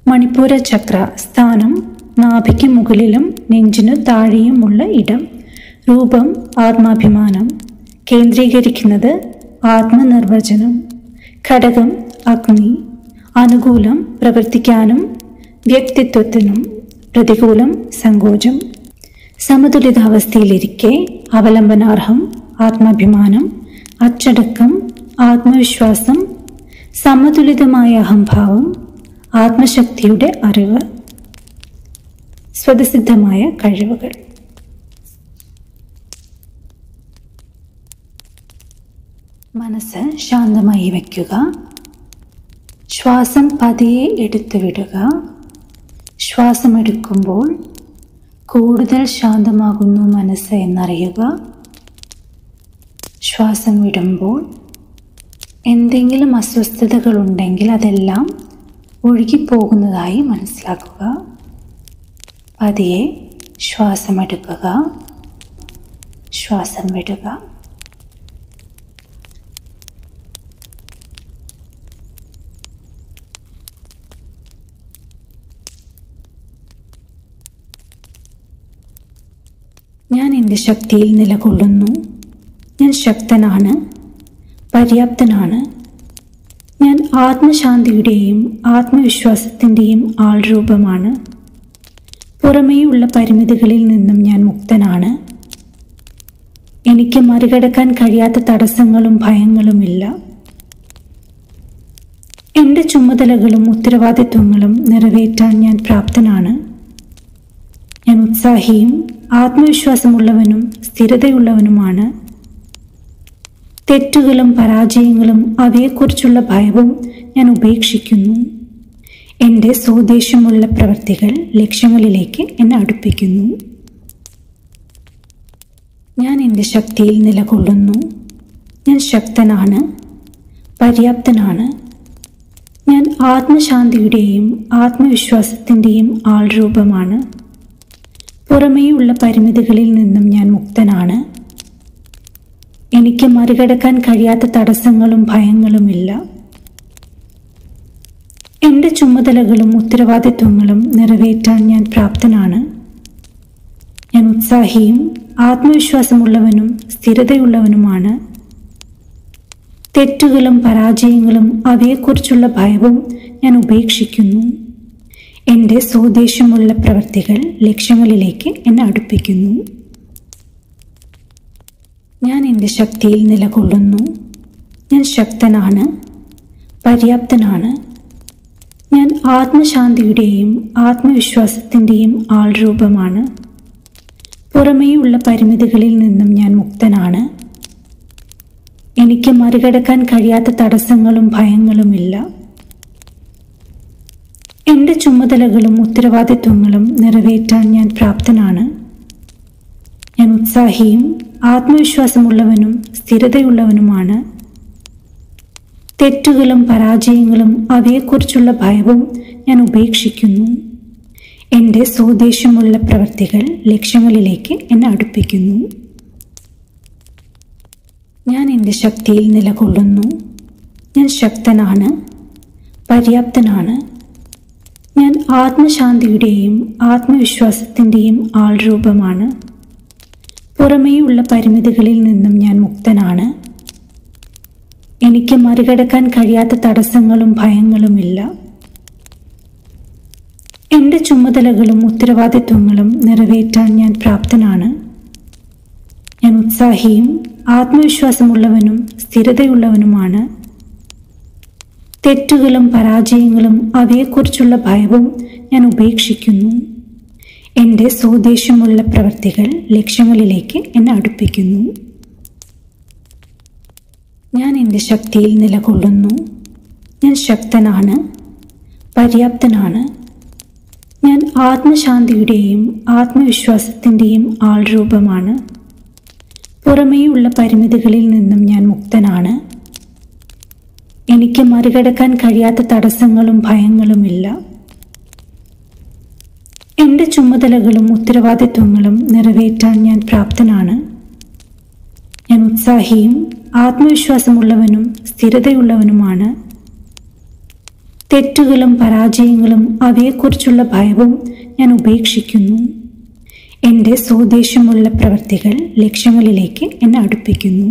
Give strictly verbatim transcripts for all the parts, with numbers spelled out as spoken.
മണിപ്പൂര ചക്ര സ്ഥാനം നാഭിക്ക് മുകളിലും നെഞ്ചിനു താഴെയുമുള്ള ഇടം. രൂപം ആത്മാഭിമാനം. കേന്ദ്രീകരിക്കുന്നത് ആത്മനിർവചനം. ഘടകം അഗ്നി. അനുകൂലം പ്രവർത്തിക്കാനും വ്യക്തിത്വത്തിനും, പ്രതികൂലം സങ്കോചം. സമതുലിതാവസ്ഥയിലിരിക്കെ അവലംബനാർഹം ആത്മാഭിമാനം, അച്ചടക്കം, ആത്മവിശ്വാസം, സമതുലിതമായ അഹംഭാവം, ആത്മശക്തിയുടെ അറിവ്, സ്വതസിദ്ധമായ കഴിവുകൾ. മനസ്സ് ശാന്തമായി വയ്ക്കുക. ശ്വാസം പതിയെ എടുത്തു വിടുക. ശ്വാസമെടുക്കുമ്പോൾ കൂടുതൽ ശാന്തമാകുന്നു മനസ്സ് എന്നറിയുക. ശ്വാസം വിടുമ്പോൾ എന്തെങ്കിലും അസ്വസ്ഥതകളുണ്ടെങ്കിൽ അതെല്ലാം ഒഴുകിപ്പോകുന്നതായി മനസ്സിലാക്കുക. പതിയെ ശ്വാസമെടുക്കുക, ശ്വാസം വിടുക. ഞാൻ എൻ്റെ ശക്തിയിൽ നിലകൊള്ളുന്നു. ഞാൻ ശക്തനാണ്, പര്യാപ്തനാണ്. ഞാൻ ആത്മശാന്തിയുടെയും ആത്മവിശ്വാസത്തിൻ്റെയും ആൾരൂപമാണ്. പുറമേയുള്ള പരിമിതികളിൽ നിന്നും ഞാൻ മുക്തനാണ്. എനിക്ക് മറികടക്കാൻ കഴിയാത്ത തടസ്സങ്ങളും ഭയങ്ങളുമില്ല. എൻ്റെ ചുമതലകളും ഉത്തരവാദിത്വങ്ങളും നിറവേറ്റാൻ ഞാൻ പ്രാപ്തനാണ്. ഞാൻ ഉത്സാഹിയും ആത്മവിശ്വാസമുള്ളവനും സ്ഥിരതയുള്ളവനുമാണ്. തെറ്റുകളും പരാജയങ്ങളും അവയെക്കുറിച്ചുള്ള ഭയവും ഞാൻ ഉപേക്ഷിക്കുന്നു. എൻ്റെ സ്വദേശമുള്ള പ്രവൃത്തികൾ ലക്ഷ്യങ്ങളിലേക്ക് എന്നെ അടുപ്പിക്കുന്നു. ഞാൻ എൻ്റെ ശക്തിയിൽ നിലകൊള്ളുന്നു. ഞാൻ ശക്തനാണ്, പര്യാപ്തനാണ്. ഞാൻ ആത്മശാന്തിയുടെയും ആത്മവിശ്വാസത്തിൻ്റെയും ആൾരൂപമാണ്. പുറമേയുള്ള പരിമിതികളിൽ നിന്നും ഞാൻ മുക്തനാണ്. എനിക്ക് മറികടക്കാൻ കഴിയാത്ത തടസ്സങ്ങളും ഭയങ്ങളുമില്ല. എൻ്റെ ചുമതലകളും ഉത്തരവാദിത്വങ്ങളും നിറവേറ്റാൻ ഞാൻ പ്രാപ്തനാണ്. ഞാൻ ഉത്സാഹിയും ആത്മവിശ്വാസമുള്ളവനും സ്ഥിരതയുള്ളവനുമാണ്. തെറ്റുകളും പരാജയങ്ങളും അവയെക്കുറിച്ചുള്ള ഭയവും ഞാൻ ഉപേക്ഷിക്കുന്നു. എൻ്റെ സ്വദേശമുള്ള പ്രവൃത്തികൾ ലക്ഷ്യങ്ങളിലേക്ക് എന്നെ അടുപ്പിക്കുന്നു. ഞാൻ എൻ്റെ ശക്തിയിൽ നിലകൊള്ളുന്നു. ഞാൻ ശക്തനാണ്, പര്യാപ്തനാണ്. ഞാൻ ആത്മശാന്തിയുടെയും ആത്മവിശ്വാസത്തിൻ്റെയും ആൾരൂപമാണ്. പുറമേയുള്ള പരിമിതികളിൽ നിന്നും ഞാൻ മുക്തനാണ്. എനിക്ക് മറികടക്കാൻ കഴിയാത്ത തടസ്സങ്ങളും ഭയങ്ങളുമില്ല. എൻ്റെ ചുമതലകളും ഉത്തരവാദിത്വങ്ങളും നിറവേറ്റാൻ ഞാൻ പ്രാപ്തനാണ്. ഞാൻ ഉത്സാഹിയും ആത്മവിശ്വാസമുള്ളവനും സ്ഥിരതയുള്ളവനുമാണ്. തെറ്റുകളും പരാജയങ്ങളും അവയെക്കുറിച്ചുള്ള ഭയവും ഞാൻ ഉപേക്ഷിക്കുന്നു. എൻ്റെ സ്വദേശമുള്ള പ്രവൃത്തികൾ ലക്ഷ്യങ്ങളിലേക്ക് എന്നെ അടുപ്പിക്കുന്നു. ഞാൻ എൻ്റെ ശക്തിയിൽ നിലകൊള്ളുന്നു. ഞാൻ ശക്തനാണ്, പര്യാപ്തനാണ്. ഞാൻ ആത്മശാന്തിയുടെയും ആത്മവിശ്വാസത്തിൻ്റെയും ആൾരൂപമാണ്. പുറമേയുള്ള പരിമിതികളിൽ നിന്നും ഞാൻ മുക്തനാണ്. എനിക്ക് മറികടക്കാൻ കഴിയാത്ത തടസ്സങ്ങളും ഭയങ്ങളുമില്ല. എൻ്റെ ചുമതലകളും ഉത്തരവാദിത്വങ്ങളും നിറവേറ്റാൻ ഞാൻ പ്രാപ്തനാണ്. ഞാൻ ഉത്സാഹിയും ആത്മവിശ്വാസമുള്ളവനും സ്ഥിരതയുള്ളവനുമാണ്. തെറ്റുകളും പരാജയങ്ങളും അവയെക്കുറിച്ചുള്ള ഭയവും ഞാൻ ഉപേക്ഷിക്കുന്നു. എൻ്റെ സ്വദേശമുള്ള പ്രവൃത്തികൾ ലക്ഷ്യങ്ങളിലേക്ക് എന്നെ അടുപ്പിക്കുന്നു. ഞാൻ എൻ്റെ ശക്തിയിൽ നിലകൊള്ളുന്നു. ഞാൻ ശക്തനാണ്, പര്യാപ്തനാണ്. ഞാൻ ആത്മശാന്തിയുടെയും ആത്മവിശ്വാസത്തിൻ്റെയും ആൾരൂപമാണ്. പുറമേയുള്ള പരിമിതികളിൽ നിന്നും ഞാൻ മുക്തനാണ്. എനിക്ക് മറികടക്കാൻ കഴിയാത്ത തടസ്സങ്ങളും ഭയങ്ങളുമില്ല. എൻ്റെ ചുമതലകളും ഉത്തരവാദിത്വങ്ങളും നിറവേറ്റാൻ ഞാൻ പ്രാപ്തനാണ്. ഞാൻ ഉത്സാഹിയും ആത്മവിശ്വാസമുള്ളവനും സ്ഥിരതയുള്ളവനുമാണ്. തെറ്റുകളും പരാജയങ്ങളും അവയെക്കുറിച്ചുള്ള ഭയവും ഞാൻ ഉപേക്ഷിക്കുന്നു. എൻ്റെ സ്വദേശമുള്ള പ്രവൃത്തികൾ ലക്ഷ്യങ്ങളിലേക്ക് എന്നെ അടുപ്പിക്കുന്നു.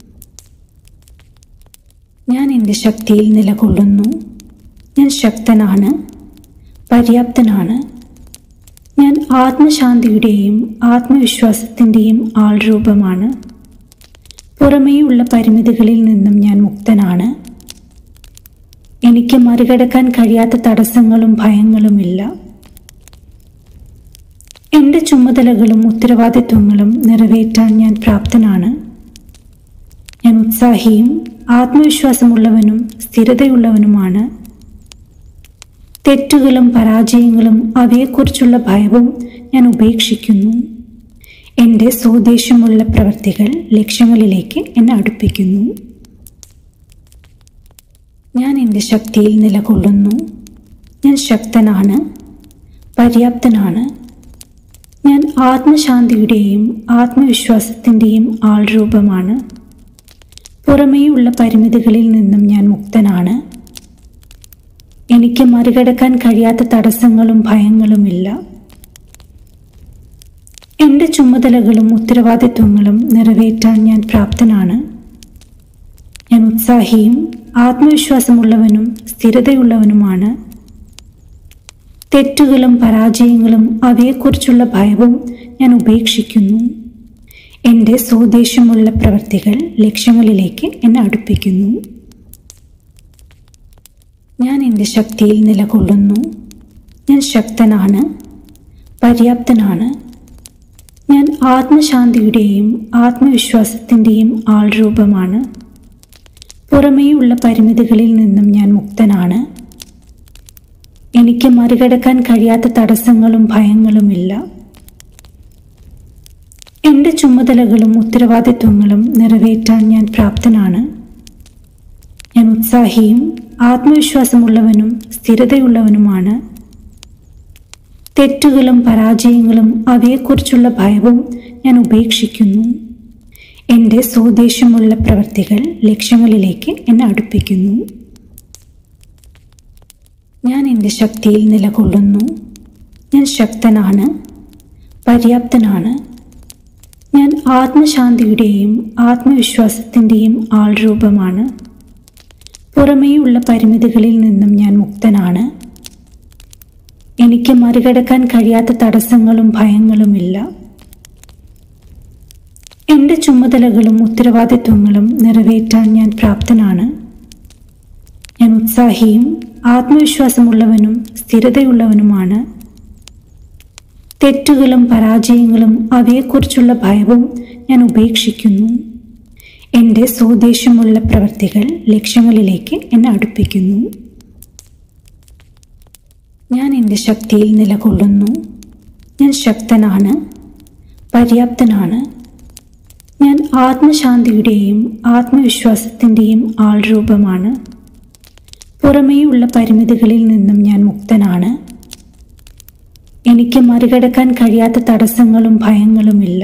ഞാൻ എൻ്റെ ശക്തിയിൽ നിലകൊള്ളുന്നു. ഞാൻ ശക്തനാണ്, പര്യാപ്തനാണ്. ഞാൻ ആത്മശാന്തിയുടെയും ആത്മവിശ്വാസത്തിൻ്റെയും ആൾരൂപമാണ്. പുറമേയുള്ള പരിമിതികളിൽ നിന്നും ഞാൻ മുക്തനാണ്. എനിക്ക് മറികടക്കാൻ കഴിയാത്ത തടസ്സങ്ങളും ഭയങ്ങളുമില്ല. എൻ്റെ ചുമതലകളും ഉത്തരവാദിത്വങ്ങളും നിറവേറ്റാൻ ഞാൻ പ്രാപ്തനാണ്. ഞാൻ ഉത്സാഹിയും ആത്മവിശ്വാസമുള്ളവനും സ്ഥിരതയുള്ളവനുമാണ്. തെറ്റുകളും പരാജയങ്ങളും അവയെക്കുറിച്ചുള്ള ഭയവും ഞാൻ ഉപേക്ഷിക്കുന്നു. എൻ്റെ സ്വദേശമുള്ള പ്രവൃത്തികൾ ലക്ഷ്യങ്ങളിലേക്ക് എന്നെ അടുപ്പിക്കുന്നു. ഞാൻ എൻ്റെ ശക്തിയിൽ നിലകൊള്ളുന്നു. ഞാൻ ശക്തനാണ്, പര്യാപ്തനാണ്. ഞാൻ ആത്മശാന്തിയുടെയും ആത്മവിശ്വാസത്തിൻ്റെയും ആൾരൂപമാണ്. പുറമേയുള്ള പരിമിതികളിൽ നിന്നും ഞാൻ മുക്തനാണ്. എനിക്ക് മറികടക്കാൻ കഴിയാത്ത തടസ്സങ്ങളും ഭയങ്ങളുമില്ല. എൻ്റെ ചുമതലകളും ഉത്തരവാദിത്വങ്ങളും നിറവേറ്റാൻ ഞാൻ പ്രാപ്തനാണ്. ഞാൻ ഉത്സാഹിയും ആത്മവിശ്വാസമുള്ളവനും സ്ഥിരതയുള്ളവനുമാണ്. തെറ്റുകളും പരാജയങ്ങളും അവയെക്കുറിച്ചുള്ള ഭയവും ഞാൻ ഉപേക്ഷിക്കുന്നു. എൻ്റെ സ്വദേശമുള്ള പ്രവൃത്തികൾ ലക്ഷ്യങ്ങളിലേക്ക് എന്നെ അടുപ്പിക്കുന്നു. ഞാൻ എൻ്റെ ശക്തിയിൽ നിലകൊള്ളുന്നു. ഞാൻ ശക്തനാണ്, പര്യാപ്തനാണ്. ഞാൻ ആത്മശാന്തിയുടെയും ആത്മവിശ്വാസത്തിൻ്റെയും ആൾരൂപമാണ്. പുറമേയുള്ള പരിമിതികളിൽ നിന്നും ഞാൻ മുക്തനാണ്. എനിക്ക് മറികടക്കാൻ കഴിയാത്ത തടസ്സങ്ങളും ഭയങ്ങളുമില്ല. എൻ്റെ ചുമതലകളും ഉത്തരവാദിത്വങ്ങളും നിറവേറ്റാൻ ഞാൻ പ്രാപ്തനാണ്. ഞാൻ ഉത്സാഹിയും ആത്മവിശ്വാസമുള്ളവനും സ്ഥിരതയുള്ളവനുമാണ്. തെറ്റുകളും പരാജയങ്ങളും അവയെക്കുറിച്ചുള്ള ഭയവും ഞാൻ ഉപേക്ഷിക്കുന്നു. എൻ്റെ സ്വദേശമുള്ള പ്രവൃത്തികൾ ലക്ഷ്യങ്ങളിലേക്ക് എന്നെ അടുപ്പിക്കുന്നു. ഞാൻ എൻ്റെ ശക്തിയിൽ നിലകൊള്ളുന്നു. ഞാൻ ശക്തനാണ്, പര്യാപ്തനാണ്. ഞാൻ ആത്മശാന്തിയുടെയും ആത്മവിശ്വാസത്തിൻ്റെയും ആൾരൂപമാണ്. പുറമേയുള്ള പരിമിതികളിൽ നിന്നും ഞാൻ മുക്തനാണ്. എനിക്ക് മറികടക്കാൻ കഴിയാത്ത തടസ്സങ്ങളും ഭയങ്ങളുമില്ല. എൻ്റെ ചുമതലകളും ഉത്തരവാദിത്വങ്ങളും നിറവേറ്റാൻ ഞാൻ പ്രാപ്തനാണ്. ഞാൻ ഉത്സാഹിയും ആത്മവിശ്വാസമുള്ളവനും സ്ഥിരതയുള്ളവനുമാണ്. തെറ്റുകളും പരാജയങ്ങളും അവയെക്കുറിച്ചുള്ള ഭയവും ഞാൻ ഉപേക്ഷിക്കുന്നു. എൻ്റെ സ്വദേശമുള്ള പ്രവൃത്തികൾ ലക്ഷ്യങ്ങളിലേക്ക് എന്നെ അടുപ്പിക്കുന്നു. ഞാൻ എൻ്റെ ശക്തിയിൽ നിലകൊള്ളുന്നു. ഞാൻ ശക്തനാണ്, പര്യാപ്തനാണ്. ഞാൻ ആത്മശാന്തിയുടെയും ആത്മവിശ്വാസത്തിൻ്റെയും ആൾരൂപമാണ്. പുറമേയുള്ള പരിമിതികളിൽ നിന്നും ഞാൻ മുക്തനാണ്. എനിക്ക് മറികടക്കാൻ കഴിയാത്ത തടസ്സങ്ങളും ഭയങ്ങളുമില്ല.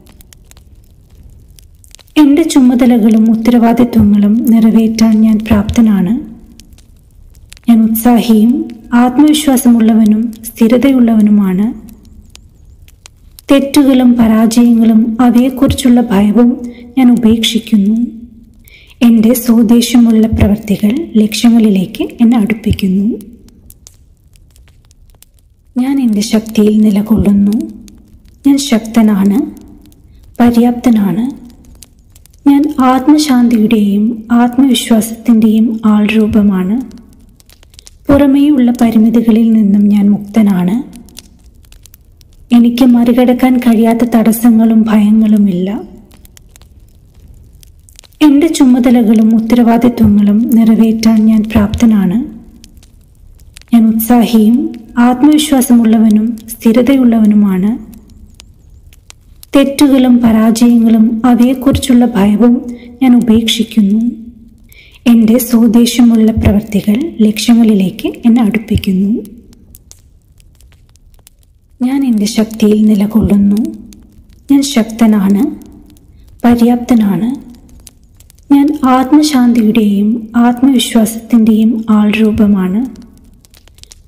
എൻ്റെ ചുമതലകളും ഉത്തരവാദിത്വങ്ങളും നിറവേറ്റാൻ ഞാൻ പ്രാപ്തനാണ്. ഞാൻ ഉത്സാഹിയും ആത്മവിശ്വാസമുള്ളവനും സ്ഥിരതയുള്ളവനുമാണ്. തെറ്റുകളും പരാജയങ്ങളും അവയെക്കുറിച്ചുള്ള ഭയവും ഞാൻ ഉപേക്ഷിക്കുന്നു. എൻ്റെ സ്വദേശമുള്ള പ്രവൃത്തികൾ ലക്ഷ്യങ്ങളിലേക്ക് എന്നെ അടുപ്പിക്കുന്നു. ഞാൻ എൻ്റെ ശക്തിയിൽ നിലകൊള്ളുന്നു. ഞാൻ ശക്തനാണ്, പര്യാപ്തനാണ്. ഞാൻ ആത്മശാന്തിയുടെയും ആത്മവിശ്വാസത്തിൻ്റെയും ആൾരൂപമാണ്. പുറമേയുള്ള പരിമിതികളിൽ നിന്നും ഞാൻ മുക്തനാണ്. എനിക്ക് മറികടക്കാൻ കഴിയാത്ത തടസ്സങ്ങളും ഭയങ്ങളുമില്ല. എൻ്റെ ചുമതലകളും ഉത്തരവാദിത്വങ്ങളും നിറവേറ്റാൻ ഞാൻ പ്രാപ്തനാണ്. ഞാൻ ഉത്സാഹിയും ആത്മവിശ്വാസമുള്ളവനും സ്ഥിരതയുള്ളവനുമാണ്. തെറ്റുകളും പരാജയങ്ങളും അവയെക്കുറിച്ചുള്ള ഭയവും ഞാൻ ഉപേക്ഷിക്കുന്നു. എൻ്റെ സ്വദേശമുള്ള പ്രവൃത്തികൾ ലക്ഷ്യങ്ങളിലേക്ക് എന്നെ അടുപ്പിക്കുന്നു. ഞാൻ എൻ്റെ ശക്തിയിൽ നിലകൊള്ളുന്നു. ഞാൻ ശക്തനാണ്, പര്യാപ്തനാണ്. ഞാൻ ആത്മശാന്തിയുടെയും ആത്മവിശ്വാസത്തിൻ്റെയും ആൾരൂപമാണ്.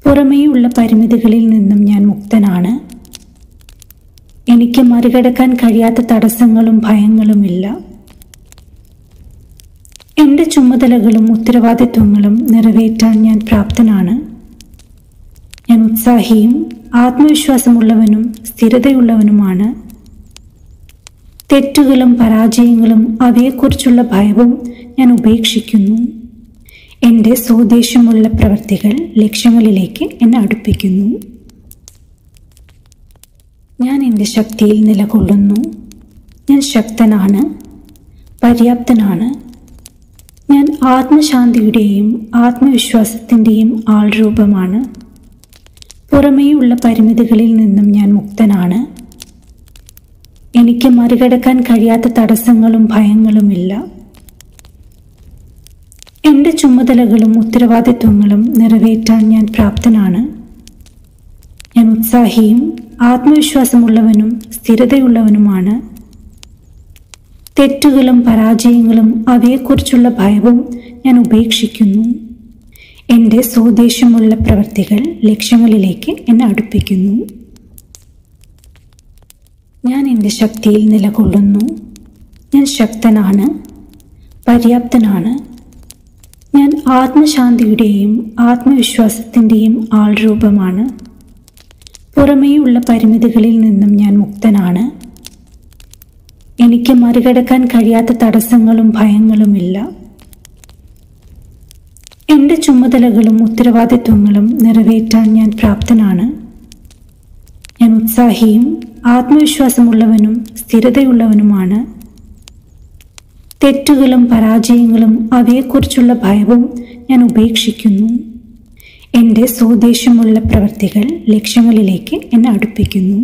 പുറമേയുള്ള പരിമിതികളിൽ നിന്നും ഞാൻ മുക്തനാണ്. എനിക്ക് മറികടക്കാൻ കഴിയാത്ത തടസ്സങ്ങളും ഭയങ്ങളുമില്ല. എൻ്റെ ചുമതലകളും ഉത്തരവാദിത്വങ്ങളും നിറവേറ്റാൻ ഞാൻ പ്രാപ്തനാണ്. ഞാൻ ഉത്സാഹിയും ആത്മവിശ്വാസമുള്ളവനും സ്ഥിരതയുള്ളവനുമാണ്. തെറ്റുകളും പരാജയങ്ങളും അവയെക്കുറിച്ചുള്ള ഭയവും ഞാൻ ഉപേക്ഷിക്കുന്നു. എൻ്റെ സ്വദേശമുള്ള പ്രവൃത്തികൾ ലക്ഷ്യങ്ങളിലേക്ക് എന്നെ അടുപ്പിക്കുന്നു. ഞാൻ എൻ്റെ ശക്തിയിൽ നിലകൊള്ളുന്നു. ഞാൻ ശക്തനാണ്, പര്യാപ്തനാണ്. ഞാൻ ആത്മശാന്തിയുടെയും ആത്മവിശ്വാസത്തിൻ്റെയും ആൾരൂപമാണ്. പുറമേയുള്ള പരിമിതികളിൽ നിന്നും ഞാൻ മുക്തനാണ്. എനിക്ക് മറികടക്കാൻ കഴിയാത്ത തടസ്സങ്ങളും ഭയങ്ങളുമില്ല. എൻ്റെ ചുമതലകളും ഉത്തരവാദിത്വങ്ങളും നിറവേറ്റാൻ ഞാൻ പ്രാപ്തനാണ്. ഞാൻ ഉത്സാഹിയും ആത്മവിശ്വാസമുള്ളവനും സ്ഥിരതയുള്ളവനുമാണ്. തെറ്റുകളും പരാജയങ്ങളും അവയെക്കുറിച്ചുള്ള ഭയവും ഞാൻ ഉപേക്ഷിക്കുന്നു. എൻ്റെ സ്വദേശമുള്ള പ്രവൃത്തികൾ ലക്ഷ്യങ്ങളിലേക്ക് എന്നെ അടുപ്പിക്കുന്നു. ഞാൻ എൻ്റെ ശക്തിയിൽ നിലകൊള്ളുന്നു. ഞാൻ ശക്തനാണ്, പര്യാപ്തനാണ്. ഞാൻ ആത്മശാന്തിയുടെയും ആത്മവിശ്വാസത്തിൻ്റെയും ആൾരൂപമാണ്. പുറമേയുള്ള പരിമിതികളിൽ നിന്നും ഞാൻ മുക്തനാണ്. എനിക്ക് മറികടക്കാൻ കഴിയാത്ത തടസ്സങ്ങളും ഭയങ്ങളുമില്ല. എൻ്റെ ചുമതലകളും ഉത്തരവാദിത്വങ്ങളും നിറവേറ്റാൻ ഞാൻ പ്രാപ്തനാണ്. ഞാൻ ഉത്സാഹിയും ആത്മവിശ്വാസമുള്ളവനും സ്ഥിരതയുള്ളവനുമാണ്. തെറ്റുകളും പരാജയങ്ങളും അവയെക്കുറിച്ചുള്ള ഭയവും ഞാൻ ഉപേക്ഷിക്കുന്നു. എൻ്റെ സ്വദേശമുള്ള പ്രവൃത്തികൾ ലക്ഷ്യങ്ങളിലേക്ക് എന്നെ അടുപ്പിക്കുന്നു.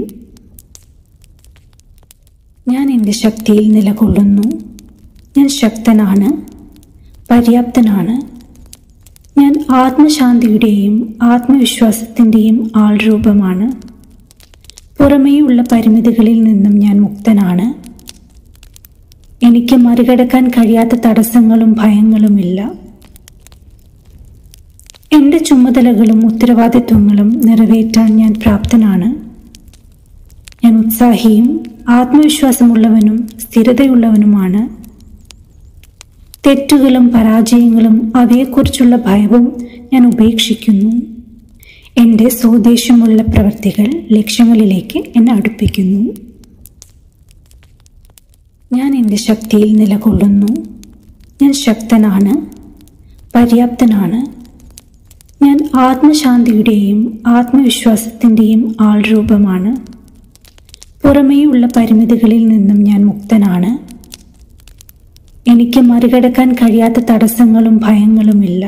ഞാൻ എൻ്റെ ശക്തിയിൽ നിലകൊള്ളുന്നു. ഞാൻ ശക്തനാണ്, പര്യാപ്തനാണ്. ഞാൻ ആത്മശാന്തിയുടെയും ആത്മവിശ്വാസത്തിൻ്റെയും ആൾരൂപമാണ്. പുറമേയുള്ള പരിമിതികളിൽ നിന്നും ഞാൻ മുക്തനാണ്. എനിക്ക് മറികടക്കാൻ കഴിയാത്ത തടസ്സങ്ങളും ഭയങ്ങളുമില്ല. എൻ്റെ ചുമതലകളും ഉത്തരവാദിത്വങ്ങളും നിറവേറ്റാൻ ഞാൻ പ്രാപ്തനാണ്. ഞാൻ ഉത്സാഹിയും ആത്മവിശ്വാസമുള്ളവനും സ്ഥിരതയുള്ളവനുമാണ്. തെറ്റുകളും പരാജയങ്ങളും അവയെക്കുറിച്ചുള്ള ഭയവും ഞാൻ ഉപേക്ഷിക്കുന്നു. എൻ്റെ സ്വദേശമുള്ള പ്രവൃത്തികൾ ലക്ഷ്യങ്ങളിലേക്ക് എന്നെ അടുപ്പിക്കുന്നു. ഞാൻ എൻ്റെ ശക്തിയിൽ നിലകൊള്ളുന്നു. ഞാൻ ശക്തനാണ്, പര്യാപ്തനാണ്. ഞാൻ ആത്മശാന്തിയുടെയും ആത്മവിശ്വാസത്തിൻ്റെയും ആൾരൂപമാണ്. പുറമേയുള്ള പരിമിതികളിൽ നിന്നും ഞാൻ മുക്തനാണ്. എനിക്ക് മറികടക്കാൻ കഴിയാത്ത തടസ്സങ്ങളും ഭയങ്ങളുമില്ല.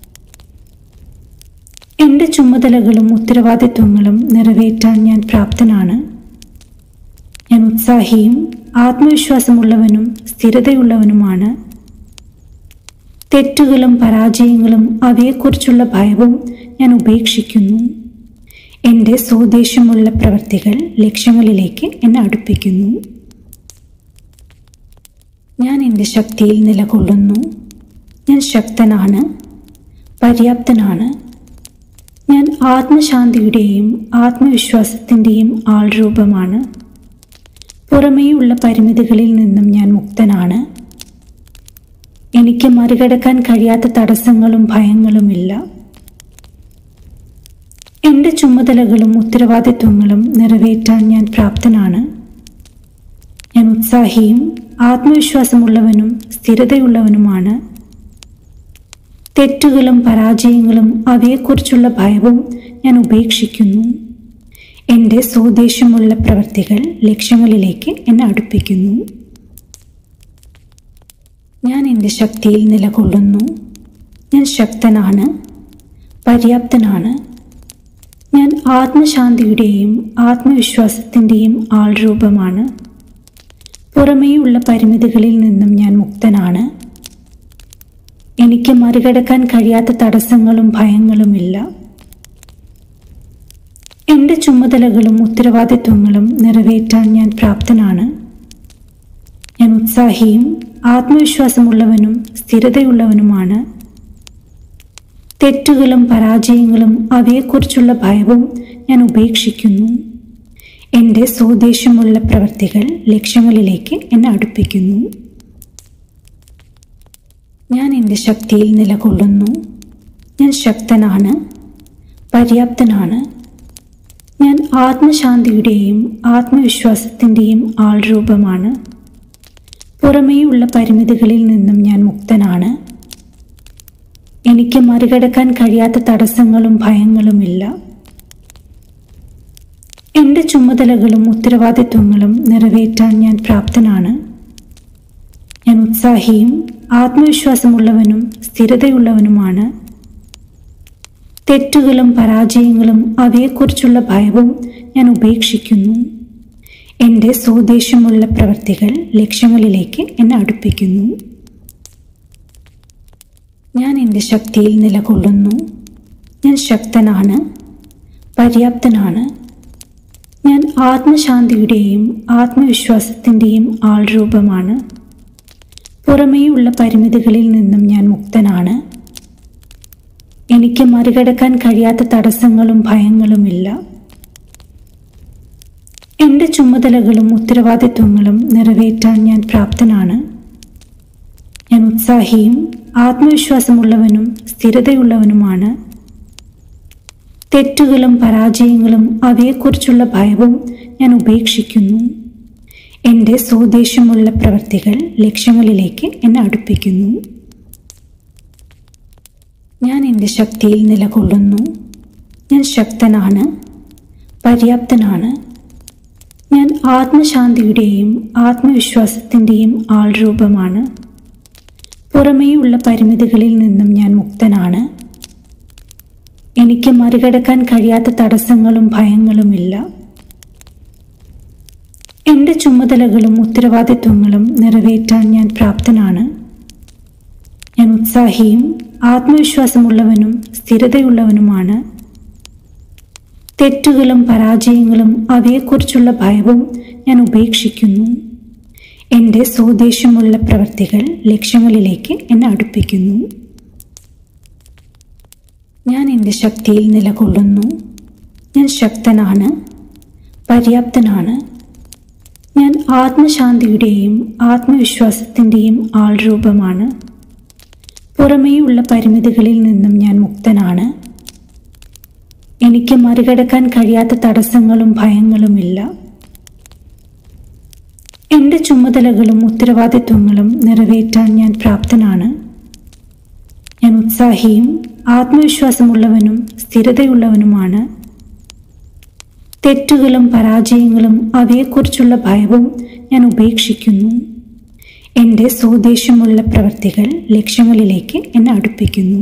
എൻ്റെ ചുമതലകളും ഉത്തരവാദിത്വങ്ങളും നിറവേറ്റാൻ ഞാൻ പ്രാപ്തനാണ്. ഞാൻ ഉത്സാഹിയും ആത്മവിശ്വാസമുള്ളവനും സ്ഥിരതയുള്ളവനുമാണ്. തെറ്റുകളും പരാജയങ്ങളും അവയെക്കുറിച്ചുള്ള ഭയവും ഞാൻ ഉപേക്ഷിക്കുന്നു. എൻ്റെ സ്വദേശമുള്ള പ്രവൃത്തികൾ ലക്ഷ്യങ്ങളിലേക്ക് എന്നെ അടുപ്പിക്കുന്നു. ഞാൻ എൻ്റെ ശക്തിയിൽ നിലകൊള്ളുന്നു. ഞാൻ ശക്തനാണ്, പര്യാപ്തനാണ്. ഞാൻ ആത്മശാന്തിയുടെയും ആത്മവിശ്വാസത്തിൻ്റെയും ആൾരൂപമാണ്. പുറമേയുള്ള പരിമിതികളിൽ നിന്നും ഞാൻ മുക്തനാണ്. എനിക്ക് മറികടക്കാൻ കഴിയാത്ത തടസ്സങ്ങളും ഭയങ്ങളുമില്ല. എൻ്റെ ചുമതലകളും ഉത്തരവാദിത്വങ്ങളും നിറവേറ്റാൻ ഞാൻ പ്രാപ്തനാണ്. ഞാൻ ഉത്സാഹിയും ആത്മവിശ്വാസമുള്ളവനും സ്ഥിരതയുള്ളവനുമാണ്. തെറ്റുകളും പരാജയങ്ങളും അവയെക്കുറിച്ചുള്ള ഭയവും ഞാൻ ഉപേക്ഷിക്കുന്നു. എൻ്റെ സ്വദേശമുള്ള പ്രവൃത്തികൾ ലക്ഷ്യങ്ങളിലേക്ക് എന്നെ അടുപ്പിക്കുന്നു. ഞാൻ എൻ്റെ ശക്തിയിൽ നിലകൊള്ളുന്നു. ഞാൻ ശക്തനാണ്, പര്യാപ്തനാണ്. ഞാൻ ആത്മശാന്തിയുടെയും ആത്മവിശ്വാസത്തിൻ്റെയും ആൾരൂപമാണ്. പുറമേയുള്ള പരിമിതികളിൽ നിന്നും ഞാൻ മുക്തനാണ്. എനിക്ക് മറികടക്കാൻ കഴിയാത്ത തടസ്സങ്ങളും ഭയങ്ങളുമില്ല. എൻ്റെ ചുമതലകളും ഉത്തരവാദിത്വങ്ങളും നിറവേറ്റാൻ ഞാൻ പ്രാപ്തനാണ്. ഞാൻ ഉത്സാഹിയും ആത്മവിശ്വാസമുള്ളവനും സ്ഥിരതയുള്ളവനുമാണ്. തെറ്റുകളും പരാജയങ്ങളും അവയെക്കുറിച്ചുള്ള ഭയവും ഞാൻ ഉപേക്ഷിക്കുന്നു. എൻ്റെ സ്വദേശമുള്ള പ്രവൃത്തികൾ ലക്ഷ്യങ്ങളിലേക്ക് എന്നെ അടുപ്പിക്കുന്നു. ഞാൻ എൻ്റെ ശക്തിയിൽ നിലകൊള്ളുന്നു. ഞാൻ ശക്തനാണ്, പര്യാപ്തനാണ്. ഞാൻ ആത്മശാന്തിയുടെയും ആത്മവിശ്വാസത്തിൻ്റെയും ആൾരൂപമാണ്. പുറമേയുള്ള പരിമിതികളിൽ നിന്നും ഞാൻ മുക്തനാണ്. എനിക്ക് മറികടക്കാൻ കഴിയാത്ത തടസ്സങ്ങളും ഭയങ്ങളുമില്ല. എൻ്റെ ചുമതലകളും ഉത്തരവാദിത്വങ്ങളും നിറവേറ്റാൻ ഞാൻ പ്രാപ്തനാണ്. ഞാൻ ഉത്സാഹിയും ആത്മവിശ്വാസമുള്ളവനും സ്ഥിരതയുള്ളവനുമാണ്. തെറ്റുകളും പരാജയങ്ങളും അവയെക്കുറിച്ചുള്ള ഭയവും ഞാൻ ഉപേക്ഷിക്കുന്നു. എൻ്റെ സ്വദേശമുള്ള പ്രവൃത്തികൾ ലക്ഷ്യങ്ങളിലേക്ക് എന്നെ അടുപ്പിക്കുന്നു. ഞാൻ എൻ്റെ ശക്തിയിൽ നിലകൊള്ളുന്നു. ഞാൻ ശക്തനാണ്, പര്യാപ്തനാണ്. ഞാൻ ആത്മശാന്തിയുടെയും ആത്മവിശ്വാസത്തിൻ്റെയും ആൾരൂപമാണ്. പുറമേയുള്ള പരിമിതികളിൽ നിന്നും ഞാൻ മുക്തനാണ്. എനിക്ക് മറികടക്കാൻ കഴിയാത്ത തടസ്സങ്ങളും ഭയങ്ങളുമില്ല. എൻ്റെ ചുമതലകളും ഉത്തരവാദിത്വങ്ങളും നിറവേറ്റാൻ ഞാൻ പ്രാപ്തനാണ്. ഞാൻ ഉത്സാഹിയും ആത്മവിശ്വാസമുള്ളവനും സ്ഥിരതയുള്ളവനുമാണ്. തെറ്റുകളും പരാജയങ്ങളും അവയെക്കുറിച്ചുള്ള ഭയവും ഞാൻ ഉപേക്ഷിക്കുന്നു. എൻ്റെ സ്വദേശമുള്ള പ്രവൃത്തികൾ ലക്ഷ്യങ്ങളിലേക്ക് എന്നെ അടുപ്പിക്കുന്നു. ഞാൻ എൻ്റെ ശക്തിയിൽ നിലകൊള്ളുന്നു. ഞാൻ ശക്തനാണ്, പര്യാപ്തനാണ്. ഞാൻ ആത്മശാന്തിയുടെയും ആത്മവിശ്വാസത്തിൻ്റെയും ആൾരൂപമാണ്. പുറമേയുള്ള പരിമിതികളിൽ നിന്നും ഞാൻ മുക്തനാണ്. എനിക്ക് മറികടക്കാൻ കഴിയാത്ത തടസ്സങ്ങളും ഭയങ്ങളുമില്ല. എൻ്റെ ചുമതലകളും ഉത്തരവാദിത്വങ്ങളും നിറവേറ്റാൻ ഞാൻ പ്രാപ്തനാണ്. ഞാൻ ഉത്സാഹിയും ആത്മവിശ്വാസമുള്ളവനും സ്ഥിരതയുള്ളവനുമാണ്. തെറ്റുകളും പരാജയങ്ങളും അവയെക്കുറിച്ചുള്ള ഭയവും ഞാൻ ഉപേക്ഷിക്കുന്നു. എൻ്റെ സ്വദേശമുള്ള പ്രവൃത്തികൾ ലക്ഷ്യങ്ങളിലേക്ക് എന്നെ അടുപ്പിക്കുന്നു. ഞാൻ എൻ്റെ ശക്തിയിൽ നിലകൊള്ളുന്നു. ഞാൻ ശക്തനാണ്, പര്യാപ്തനാണ്. ഞാൻ ആത്മശാന്തിയുടെയും ആത്മവിശ്വാസത്തിൻ്റെയും ആൾരൂപമാണ്. പുറമേയുള്ള പരിമിതികളിൽ നിന്നും ഞാൻ മുക്തനാണ്. എനിക്ക് മറികടക്കാൻ കഴിയാത്ത തടസ്സങ്ങളും ഭയങ്ങളുമില്ല. എൻ്റെ ചുമതലകളും ഉത്തരവാദിത്വങ്ങളും നിറവേറ്റാൻ ഞാൻ പ്രാപ്തനാണ്. ഞാൻ ഉത്സാഹിയും ആത്മവിശ്വാസമുള്ളവനും സ്ഥിരതയുള്ളവനുമാണ്. തെറ്റുകളും പരാജയങ്ങളും അവയെക്കുറിച്ചുള്ള ഭയവും ഞാൻ ഉപേക്ഷിക്കുന്നു. എൻ്റെ സ്വദേശമുള്ള പ്രവൃത്തികൾ ലക്ഷ്യങ്ങളിലേക്ക് എന്നെ അടുപ്പിക്കുന്നു.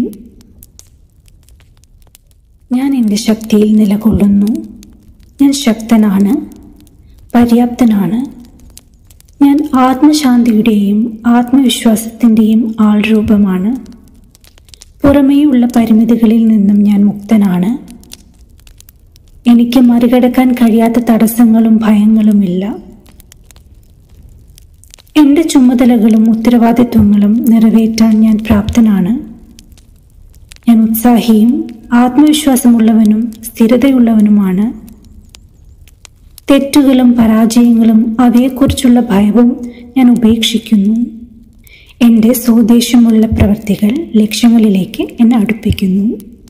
ഞാൻ എൻ്റെ ശക്തിയിൽ നിലകൊള്ളുന്നു. ഞാൻ ശക്തനാണ്, പര്യാപ്തനാണ്. ഞാൻ ആത്മശാന്തിയുടെയും ആത്മവിശ്വാസത്തിൻ്റെയും ആൾരൂപമാണ്. പുറമേയുള്ള പരിമിതികളിൽ നിന്നും ഞാൻ മുക്തനാണ്. എനിക്ക് മറികടക്കാൻ കഴിയാത്ത തടസ്സങ്ങളും ഭയങ്ങളുമില്ല. എൻ്റെ ചുമതലകളും ഉത്തരവാദിത്വങ്ങളും നിറവേറ്റാൻ ഞാൻ പ്രാപ്തനാണ്. ഞാൻ ഉത്സാഹിയും ആത്മവിശ്വാസമുള്ളവനും സ്ഥിരതയുള്ളവനുമാണ്. തെറ്റുകളും പരാജയങ്ങളും അവയെക്കുറിച്ചുള്ള ഭയവും ഞാൻ ഉപേക്ഷിക്കുന്നു. എൻ്റെ സ്വദേശമുള്ള പ്രവൃത്തികൾ ലക്ഷ്യങ്ങളിലേക്ക് എന്നെ അടുപ്പിക്കുന്നു.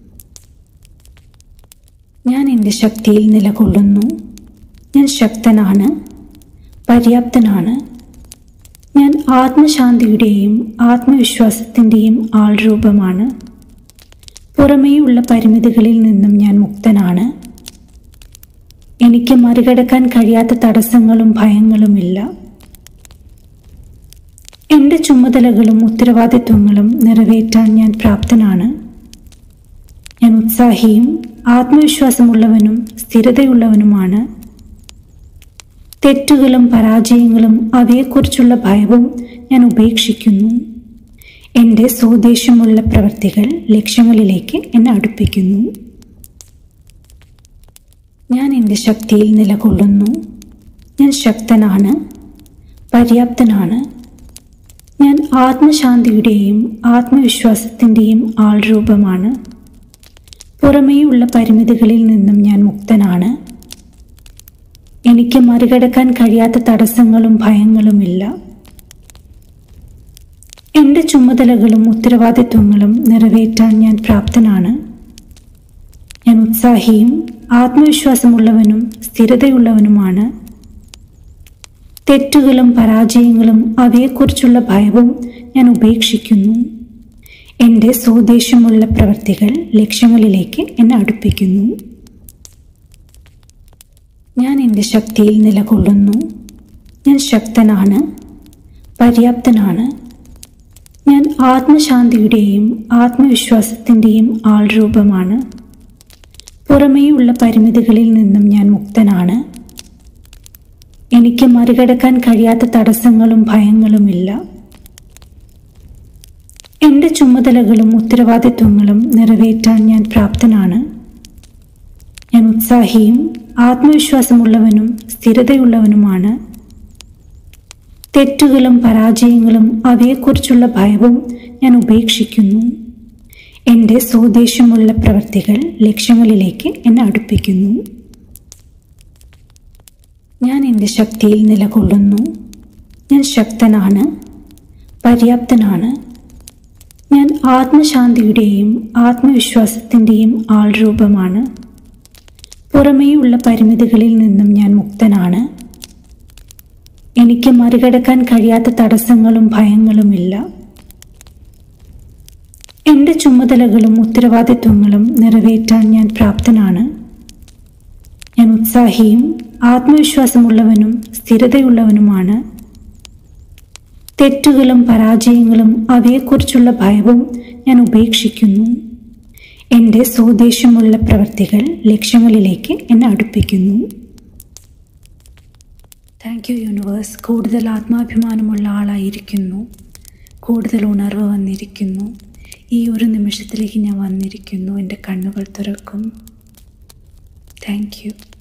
ഞാൻ എൻ്റെ ശക്തിയിൽ നിലകൊള്ളുന്നു. ഞാൻ ശക്തനാണ്, പര്യാപ്തനാണ്. ഞാൻ ആത്മശാന്തിയുടെയും ആത്മവിശ്വാസത്തിൻ്റെയും ആൾരൂപമാണ്. പുറമേയുള്ള പരിമിതികളിൽ നിന്നും ഞാൻ മുക്തനാണ്. എനിക്ക് മറികടക്കാൻ കഴിയാത്ത തടസ്സങ്ങളും ഭയങ്ങളുമില്ല. എൻ്റെ ചുമതലകളും ഉത്തരവാദിത്വങ്ങളും നിറവേറ്റാൻ ഞാൻ പ്രാപ്തനാണ്. ഞാൻ ഉത്സാഹിയും ആത്മവിശ്വാസമുള്ളവനും സ്ഥിരതയുള്ളവനുമാണ്. തെറ്റുകളും പരാജയങ്ങളും അവയെക്കുറിച്ചുള്ള ഭയവും ഞാൻ ഉപേക്ഷിക്കുന്നു. എൻ്റെ സ്വദേശമുള്ള പ്രവൃത്തികൾ ലക്ഷ്യങ്ങളിലേക്ക് എന്നെ അടുപ്പിക്കുന്നു. ഞാൻ എൻ്റെ ശക്തിയിൽ നിലകൊള്ളുന്നു. ഞാൻ ശക്തനാണ്, പര്യാപ്തനാണ്. ഞാൻ ആത്മശാന്തിയുടെയും ആത്മവിശ്വാസത്തിൻ്റെയും ആൾരൂപമാണ്. പുറമേയുള്ള പരിമിതികളിൽ നിന്നും ഞാൻ മുക്തനാണ്. എനിക്ക് മറികടക്കാൻ കഴിയാത്ത തടസ്സങ്ങളും ഭയങ്ങളുമില്ല. എൻ്റെ ചുമതലകളും ഉത്തരവാദിത്വങ്ങളും നിറവേറ്റാൻ ഞാൻ പ്രാപ്തനാണ്. ഞാൻ ഉത്സാഹിയും ആത്മവിശ്വാസമുള്ളവനും സ്ഥിരതയുള്ളവനുമാണ്. തെറ്റുകളും പരാജയങ്ങളും അവയെക്കുറിച്ചുള്ള ഭയവും ഞാൻ ഉപേക്ഷിക്കുന്നു. എൻ്റെ സ്വദേശമുള്ള പ്രവൃത്തികൾ ലക്ഷ്യങ്ങളിലേക്ക് എന്നെ അടുപ്പിക്കുന്നു. ഞാൻ എൻ്റെ ശക്തിയിൽ നിലകൊള്ളുന്നു. ഞാൻ ശക്തനാണ്, പര്യാപ്തനാണ്. ഞാൻ ആത്മശാന്തിയുടെയും ആത്മവിശ്വാസത്തിൻ്റെയും ആൾരൂപമാണ്. പുറമേയുള്ള പരിമിതികളിൽ നിന്നും ഞാൻ മുക്തനാണ്. എനിക്ക് മറികടക്കാൻ കഴിയാത്ത തടസ്സങ്ങളും ഭയങ്ങളുമില്ല. എൻ്റെ ചുമതലകളും ഉത്തരവാദിത്വങ്ങളും നിറവേറ്റാൻ ഞാൻ പ്രാപ്തനാണ്. ഞാൻ ഉത്സാഹിയും ആത്മവിശ്വാസമുള്ളവനും സ്ഥിരതയുള്ളവനുമാണ്. തെറ്റുകളും പരാജയങ്ങളും അവയെക്കുറിച്ചുള്ള ഭയവും ഞാൻ ഉപേക്ഷിക്കുന്നു. എൻ്റെ സ്വദേശമുള്ള പ്രവൃത്തികൾ ലക്ഷ്യങ്ങളിലേക്ക് എന്നെ അടുപ്പിക്കുന്നു. ഞാൻ എൻ്റെ ശക്തിയിൽ നിലകൊള്ളുന്നു. ഞാൻ ശക്തനാണ്, പര്യാപ്തനാണ്. ഞാൻ ആത്മശാന്തിയുടെയും ആത്മവിശ്വാസത്തിൻ്റെയും ആൾരൂപമാണ്. പുറമേയുള്ള പരിമിതികളിൽ നിന്നും ഞാൻ മുക്തനാണ്. എനിക്ക് മറികടക്കാൻ കഴിയാത്ത തടസ്സങ്ങളും ഭയങ്ങളുമില്ല. എൻ്റെ ചുമതലകളും ഉത്തരവാദിത്വങ്ങളും നിറവേറ്റാൻ ഞാൻ പ്രാപ്തനാണ്. ഞാൻ ഉത്സാഹിയും ആത്മവിശ്വാസമുള്ളവനും സ്ഥിരതയുള്ളവനുമാണ്. തെറ്റുകളും പരാജയങ്ങളും അവയെക്കുറിച്ചുള്ള ഭയവും ഞാൻ ഉപേക്ഷിക്കുന്നു. എൻ്റെ സ്വദേശമുള്ള പ്രവൃത്തികൾ ലക്ഷ്യങ്ങളിലേക്ക് എന്നെ അടുപ്പിക്കുന്നു. Thank you universe. കൂടുതൽ ആത്മാഭിമാനമുള്ള ആളായിരിക്കുന്നു. കൂടുതൽ ഉണർവ് വന്നിരിക്കുന്നു. ഈ ഒരു നിമിഷത്തിലേക്ക് ഞാൻ വന്നിരിക്കുന്നു. എൻ്റെ കണ്ണുകൾ തുറക്കും. Thank U.